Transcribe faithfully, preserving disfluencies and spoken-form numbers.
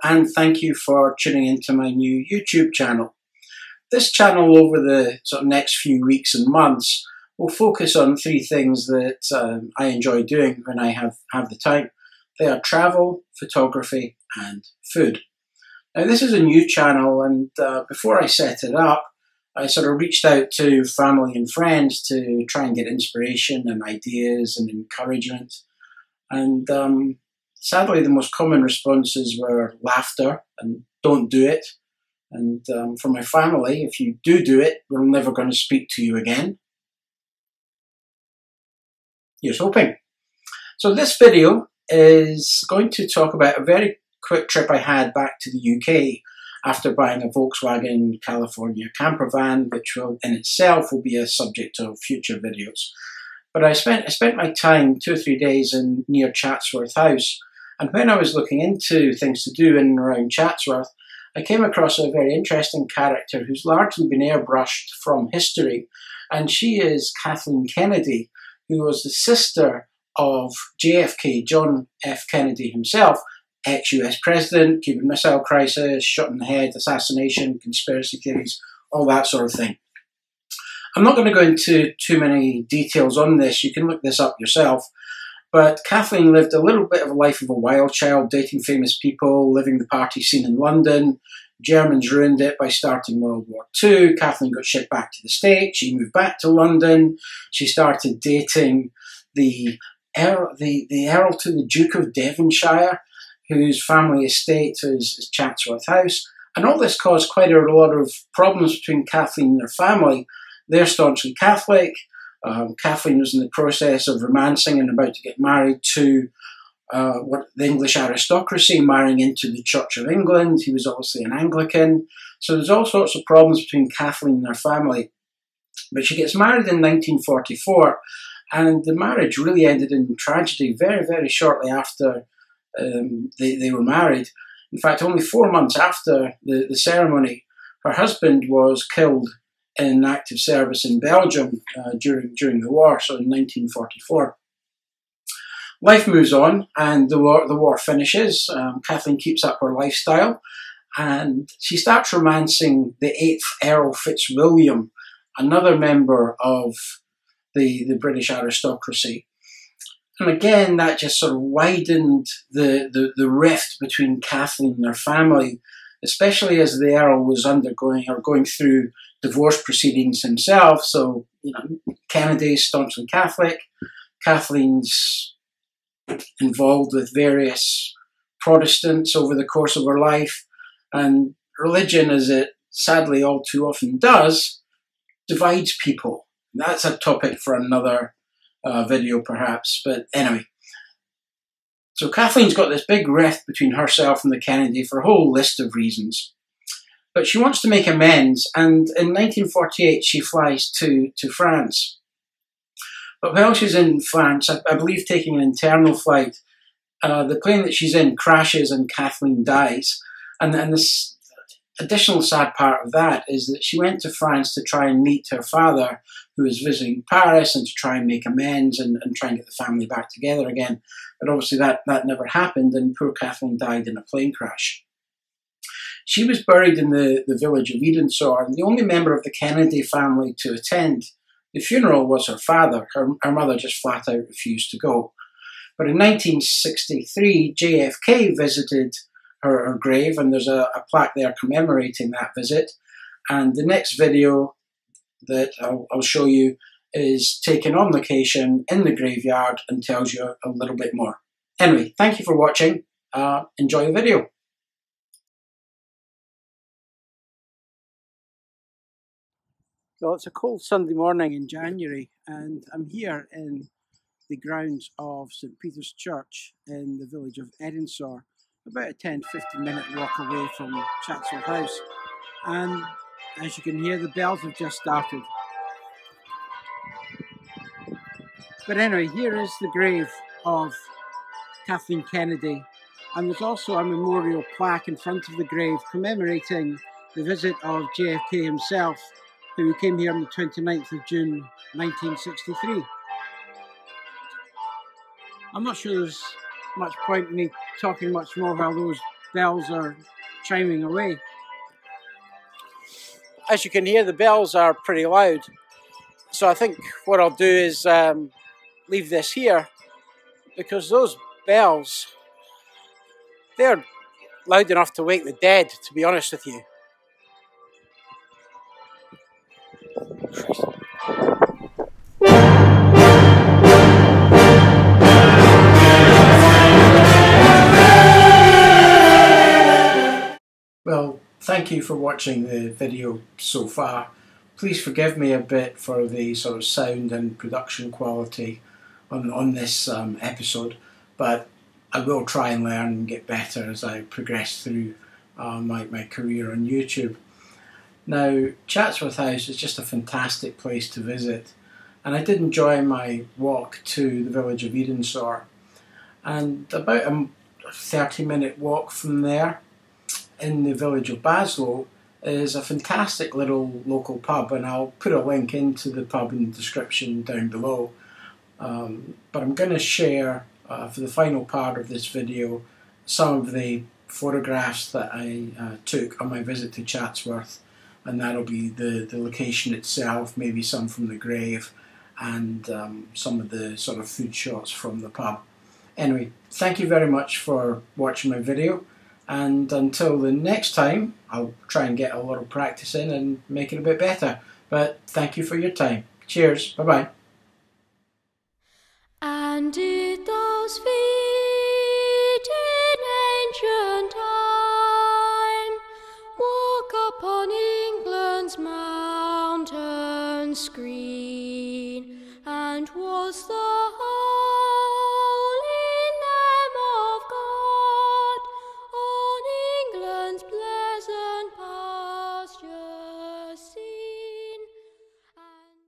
and thank you for tuning into my new YouTube channel. This channel over the sort of next few weeks and months will focus on three things that um, I enjoy doing when I have, have the time. They are travel, photography and food. Now this is a new channel, and uh, before I set it up I sort of reached out to family and friends to try and get inspiration and ideas and encouragement. And um, sadly, the most common responses were laughter and don't do it. And um, for my family, if you do do it, we're never going to speak to you again. Here's hoping. So this video is going to talk about a very quick trip I had back to the U K after buying a Volkswagen California camper van, which will in itself will be a subject of future videos. But I spent I spent my time two or three days in near Chatsworth House, and when I was looking into things to do in and around Chatsworth, I came across a very interesting character who's largely been airbrushed from history, and she is Kathleen Kennedy, who was the sister of J F K, John F. Kennedy himself, ex-U S president, Cuban Missile Crisis, shot in the head, assassination, conspiracy theories, all that sort of thing. I'm not going to go into too many details on this, you can look this up yourself, but Kathleen lived a little bit of a life of a wild child, dating famous people, living the party scene in London. Germans ruined it by starting World War Two. Kathleen got shipped back to the States, she moved back to London, she started dating the Earl, the, the Earl to the Duke of Devonshire, whose family estate is, is Chatsworth House. And all this caused quite a lot of problems between Kathleen and her family. They're staunchly Catholic. Um, Kathleen was in the process of romancing and about to get married to uh, what the English aristocracy, marrying into the Church of England. He was obviously an Anglican. So there's all sorts of problems between Kathleen and her family. But she gets married in nineteen forty-four, and the marriage really ended in tragedy very, very shortly after Um, they, they were married. In fact, only four months after the, the ceremony, her husband was killed in active service in Belgium uh, during, during the war, so in nineteen forty-four. Life moves on, and the war, the war finishes. Um, Kathleen keeps up her lifestyle, and she starts romancing the eighth Earl Fitzwilliam, another member of the, the British aristocracy. And again, that just sort of widened the, the, the rift between Kathleen and her family, especially as the Earl was undergoing or going through divorce proceedings himself. So, you know, Kennedy's staunchly Catholic, Kathleen's involved with various Protestants over the course of her life, and religion, as it sadly all too often does, divides people. That's a topic for another Uh, video perhaps, but anyway. So Kathleen's got this big rift between herself and the Kennedy for a whole list of reasons. But she wants to make amends, and in nineteen forty-eight she flies to, to France. But while she's in France, I, I believe taking an internal flight, uh, the plane that she's in crashes and Kathleen dies. And, and this additional sad part of that is that she went to France to try and meet her father, who was visiting Paris, and to try and make amends and, and try and get the family back together again. But obviously that, that never happened, and poor Kathleen died in a plane crash. She was buried in the, the village of Edensor, and the only member of the Kennedy family to attend the funeral was her father. Her, her mother just flat out refused to go. But in nineteen sixty-three, J F K visited her, her grave, and there's a, a plaque there commemorating that visit. And the next video that I'll, I'll show you is taken on location in the graveyard and tells you a little bit more. Anyway, thank you for watching. Uh, enjoy the video. So it's a cold Sunday morning in January, and I'm here in the grounds of Saint Peter's Church in the village of Edensor, about a ten to fifteen minute walk away from Chatsworth House. And as you can hear, the bells have just started. But anyway, here is the grave of Kathleen Kennedy, and there's also a memorial plaque in front of the grave commemorating the visit of J F K himself, who came here on the twenty-ninth of June nineteen sixty-three. I'm not sure there's much point in me talking much more while those bells are chiming away. As you can hear, the bells are pretty loud. So I think what I'll do is um, leave this here, because those bells, they're loud enough to wake the dead, to be honest with you. Christ. Well, thank you for watching the video so far. Please forgive me a bit for the sort of sound and production quality on, on this um, episode, but I will try and learn and get better as I progress through uh, my, my career on YouTube. Now, Chatsworth House is just a fantastic place to visit, and I did enjoy my walk to the village of Edensor, and about a thirty minute walk from there, in the village of Baslow, is a fantastic little local pub, and I'll put a link into the pub in the description down below. Um, but I'm going to share, uh, for the final part of this video, some of the photographs that I uh, took on my visit to Chatsworth, and that'll be the, the location itself, maybe some from the grave, and um, some of the sort of food shots from the pub. Anyway, thank you very much for watching my video. And until the next time, I'll try and get a little practice in and make it a bit better. But thank you for your time. Cheers. Bye-bye. And did those feet in ancient time walk upon England's mountain screen?